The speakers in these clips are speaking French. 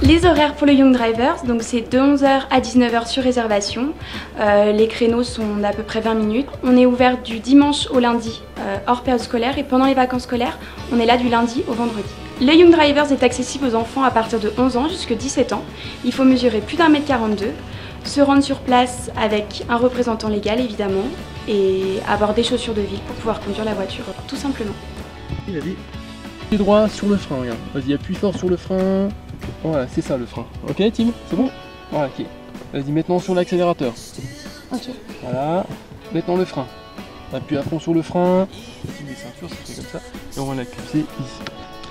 Les horaires pour le Young Drivers, donc c'est de 11h à 19h sur réservation. Les créneaux sont d'à peu près 20 minutes. On est ouvert du dimanche au lundi hors période scolaire et pendant les vacances scolaires, on est là du lundi au vendredi. Le Young Drivers est accessible aux enfants à partir de 11 ans jusqu'à 17 ans. Il faut mesurer plus d'1m42, se rendre sur place avec un représentant légal évidemment et avoir des chaussures de ville pour pouvoir conduire la voiture tout simplement. Il a dit pied droit sur le frein, regarde. Vas-y, appuie fort sur le frein. Voilà, c'est ça le frein. Ok Tim, c'est bon? Voilà, ok. Vas-y, maintenant sur l'accélérateur. Ok. Voilà. Maintenant le frein. Appuie à fond sur le frein. Les ceintures, ça fait comme ça. Et on va la clipser ici.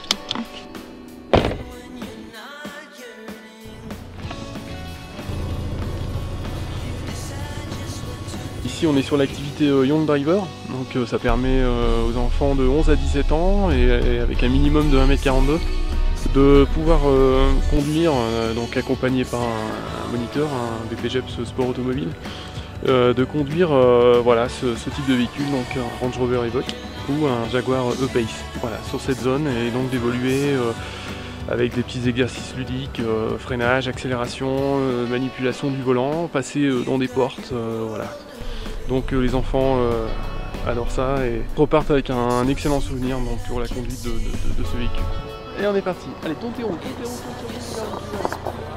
Ici on est sur l'activité Young Driver, donc ça permet aux enfants de 11 à 17 ans et avec un minimum de 1m42 de pouvoir conduire, donc accompagné par un moniteur, un BPGEPS sport automobile, de conduire voilà, ce type de véhicule, donc un Range Rover Evoque ou un Jaguar E-Pace, voilà, sur cette zone, et donc d'évoluer avec des petits exercices ludiques, freinage, accélération, manipulation du volant, passer dans des portes, voilà. Donc les enfants adorent ça et repartent avec un excellent souvenir donc, pour la conduite de ce véhicule. Et on est parti. Allez, tourne tes roues, tourne tes roues, tourne tes roues.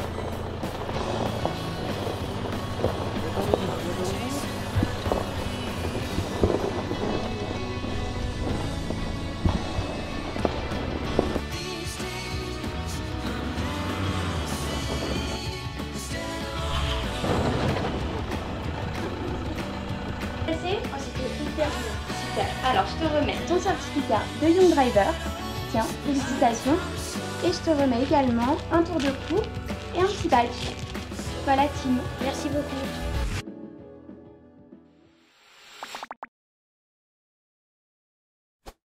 Super. Alors je te remets ton certificat de Young Driver. Tiens, félicitations. Et je te remets également un tour de cou et un petit badge. Voilà Tim. Merci beaucoup.